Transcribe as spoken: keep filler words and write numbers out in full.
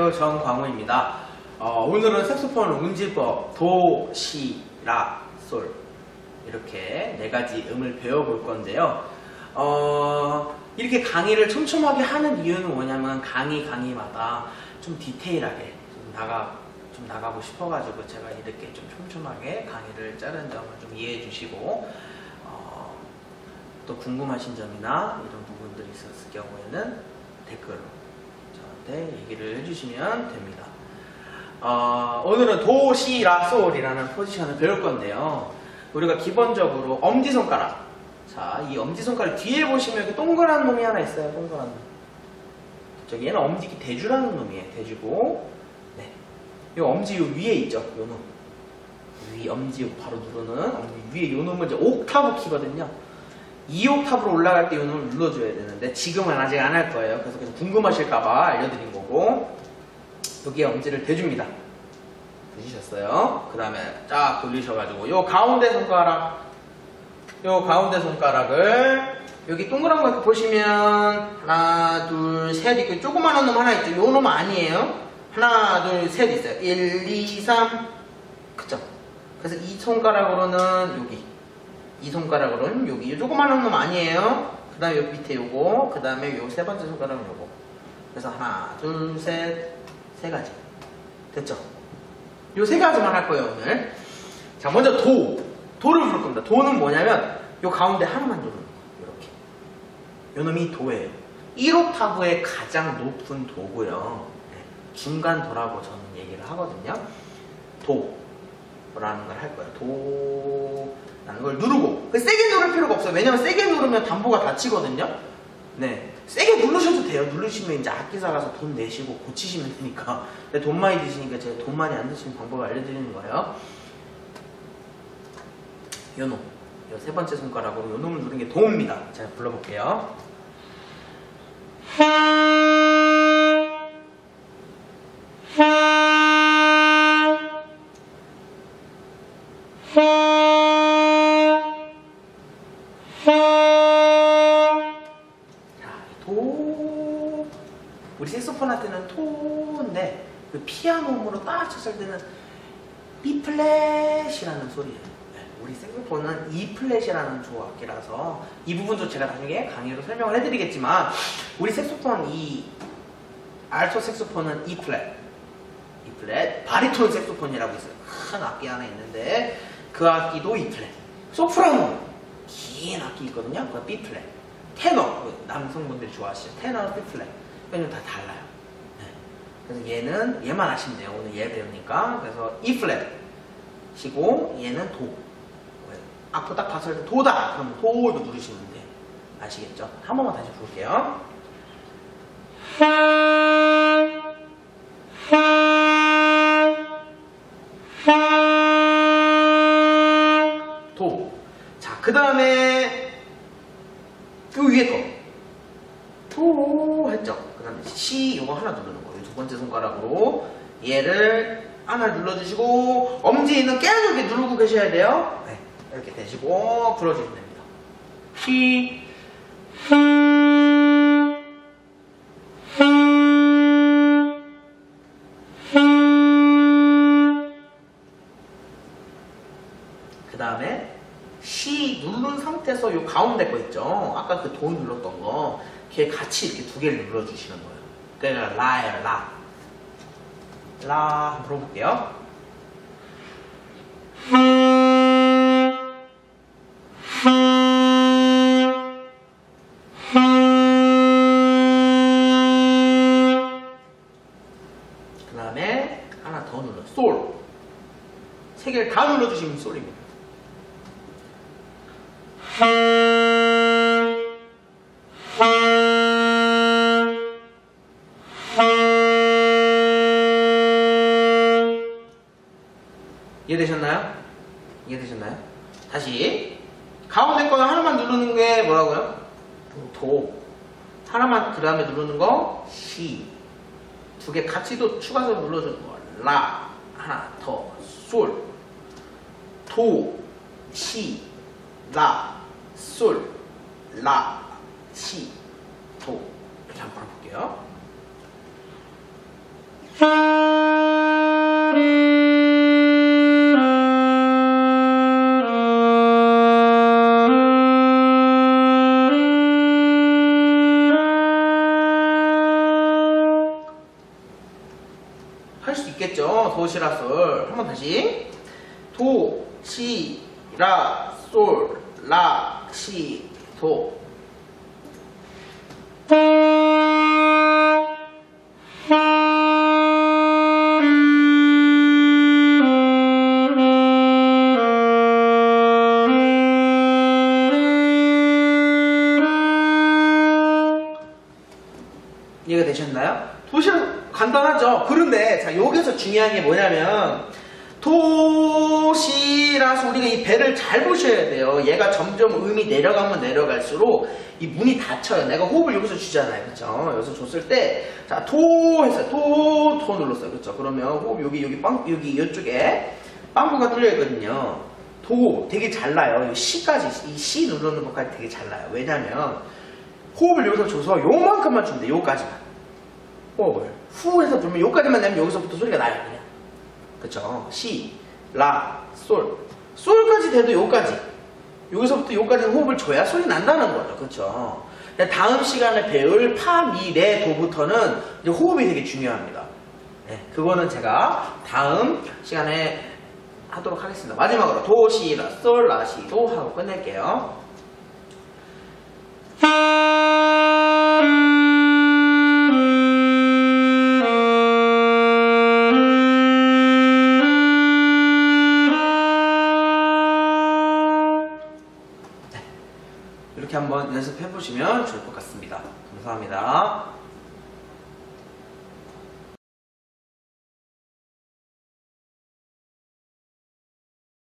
안녕하세요. 정광우입니다. 어, 오늘은 색소폰 운지법 도, 시, 라, 솔 이렇게 네 가지 음을 배워볼 건데요. 어, 이렇게 강의를 촘촘하게 하는 이유는 뭐냐면 강의 강의마다 좀 디테일하게 좀 나가 좀 나가고 싶어가지고 제가 이렇게 좀 촘촘하게 강의를 자른 점을 좀 이해해 주시고 어, 또 궁금하신 점이나 이런 부분들이 있었을 경우에는 댓글로 저한테 얘기를 해주시면 됩니다. 어, 오늘은 도, 시, 라, 솔이라는 포지션을 배울 건데요. 우리가 기본적으로 엄지손가락, 자, 이 엄지손가락 뒤에 보시면 이렇게 동그란 놈이 하나 있어요. 동그란 놈. 저기 얘는 엄지 대주라는 놈이에요. 대주고, 네, 이 엄지 요 위에 있죠. 요 놈. 위 엄지 바로 누르는 엄지 위에 요 놈은 이제 옥타브 키거든요. 이 옥탑으로 올라갈 때 이 놈을 눌러줘야 되는데 지금은 아직 안 할 거예요. 그래서 그냥 궁금하실까봐 알려드린 거고, 여기에 엄지를 대줍니다. 대주셨어요. 그 다음에 쫙 돌리셔가지고 요 가운데 손가락, 요 가운데 손가락을 여기 동그란 거 이렇게 보시면 하나, 둘, 셋 있고 조그마한 놈 하나 있죠. 요 놈 아니에요. 하나, 둘, 셋 있어요. 일, 이, 삼. 그쵸? 그래서 이 손가락으로는 여기, 이 손가락으로는 여기, 이 조그마한 놈 아니에요. 그 다음에 여기 밑에 요거, 그 다음에 요 세 번째 손가락은 요거. 그래서 하나, 둘, 셋, 세 가지. 됐죠? 요 세 가지만 할 거예요, 오늘. 자, 먼저 도. 도를 부를 겁니다. 도는 뭐냐면 요 가운데 하나만 누르는 거예요. 이렇게. 요 놈이 도예요. 일 옥타브의 가장 높은 도고요. 네. 중간 도라고 저는 얘기를 하거든요. 도라는 걸 할 거예요. 도. 라는 걸 누르고, 세게 누를 필요가 없어요. 왜냐면 세게 누르면 담보가 다치거든요. 네, 세게 누르셔도 돼요. 누르시면 이제 악기사 가서 돈 내시고 고치시면 되니까. 근데 돈 많이 드시니까 제가 돈 많이 안 드시는 방법을 알려드리는 거예요. 요 놈, 요 세 번째 손가락으로 요 놈을 누르는 게 도입니다. 제가 불러볼게요. 도, 우리 색소폰 할 때는 토인데 그 피아노음으로 딱 쳤을 때는 B 플랫이라는 소리예요. 네, 우리 색소폰은 E 플랫이라는 조악기라서 이 부분도 제가 나중에 강의로 설명을 해드리겠지만, 우리 색소폰 이 알토 색소폰은 E 플랫, E 플랫, 바리톤 색소폰이라고 있어요. 큰 악기 하나 있는데 그 악기도 E 플랫. 소프라노 긴 악기 있거든요. 그거 B 플랫. 테너, 남성분들이 좋아하시죠. 테너, B 플랫. 이건 다 달라요. 네. 그래서 얘는 얘만 아시면 돼요. 오늘 얘 배우니까. 그래서 E 플랫이고 얘는 도. 악보 딱 봤을 때 도다. 그럼 도도 누르시면 돼요. 아시겠죠? 한 번만 다시 부를게요. 도. 자, 그 다음에 요 위에 거 도 했죠. 그 다음에 시 요거 하나 누르는 거예요. 두 번째 손가락으로 얘를 하나 눌러주시고 엄지에 있는 계속 이렇게 누르고 계셔야 돼요. 네, 이렇게 대시고 불어주시면 됩니다. 시, 그 다음에 시 누른 상태에서 요 가운데 거 있죠. 아까 그 도 눌렀던 거, 걔 같이 이렇게 두 개를 눌러주시는 거예요. 그러니까 라예요, 라. 라, 한번 불어볼게요. 그 다음에 하나 더 눌러, 솔. 세 개를 다 눌러주시면 솔입니다. 이해되셨나요? 이해되셨나요? 다시 가운데 거는 하나만 누르는 게 뭐라고요? 도. 하나만 그 다음에 누르는 거 시. 두 개 같이 또 추가해서 눌러주는 거 라. 하나 더 솔. 도, 시, 라, 솔, 라, 시, 도. 이렇게 한번 볼게요. 할 수 있겠죠? 도, 시, 라, 솔. 한번 다시. 도, 시, 라, 솔, 라, 시, 도. 이해가 되셨나요? 도시락 간단하죠? 그런데 자 여기서 중요한 게 뭐냐면 도시라서 우리가 이 배를 잘 보셔야 돼요. 얘가 점점 음이 내려가면 내려갈수록 이 문이 닫혀요. 내가 호흡을 여기서 주잖아요. 그쵸? 여기서 줬을 때 자 도 했어요. 도, 도 눌렀어요. 그쵸? 그러면 호흡 여기 여기 빵 여기 이쪽에 빵구가 뚫려 있거든요. 도 되게 잘 나요. 이 시까지 이 시 누르는 것까지 되게 잘 나요. 왜냐면 호흡을 여기서 줘서 요만큼만 주면 돼. 요까지만. 호흡을 후 해서 불면 요까지만 내면 여기서부터 소리가 나요. 그냥. 그쵸? 시, 라, 솔. 솔까지 돼도 요까지. 여기서부터 요까지는 호흡을 줘야 소리 난다는 거죠. 그쵸? 다음 시간에 배울 파, 미, 레, 도부터는 이제 호흡이 되게 중요합니다. 네, 그거는 제가 다음 시간에 하도록 하겠습니다. 마지막으로 도, 시, 라, 솔, 라, 시, 도 하고 끝낼게요. 이렇게 한번 연습해 보시면 좋을 것 같습니다. 감사합니다.